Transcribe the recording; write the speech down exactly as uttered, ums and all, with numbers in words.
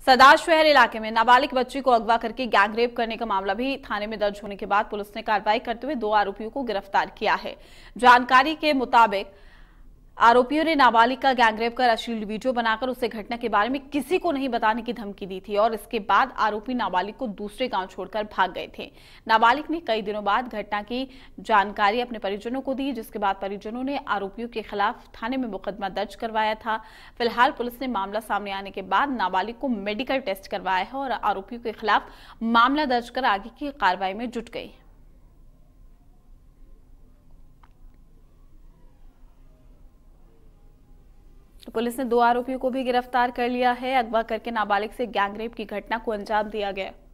रशहर इलाके में नाबालिग बच्ची को अगवा करके गैंगरेप करने का मामला भी थाने में दर्ज होने के बाद पुलिस ने कार्रवाई करते हुए दो आरोपियों को गिरफ्तार किया है। जानकारी के मुताबिक आरोपियों ने नाबालिग का गैंगरेप कर अश्लील वीडियो बनाकर उसे घटना के बारे में किसी को नहीं बताने की धमकी दी थी और इसके बाद आरोपी नाबालिग को दूसरे गांव छोड़कर भाग गए थे। नाबालिग ने कई दिनों बाद घटना की जानकारी अपने परिजनों को दी, जिसके बाद परिजनों ने आरोपियों के खिलाफ थाने में मुकदमा दर्ज करवाया था। फिलहाल पुलिस ने मामला सामने आने के बाद नाबालिग को मेडिकल टेस्ट करवाया है और आरोपियों के खिलाफ मामला दर्ज कर आगे की कार्रवाई में जुट गई। तो पुलिस ने दो आरोपियों को भी गिरफ्तार कर लिया है। अगवा करके नाबालिग से गैंगरेप की घटना को अंजाम दिया गया।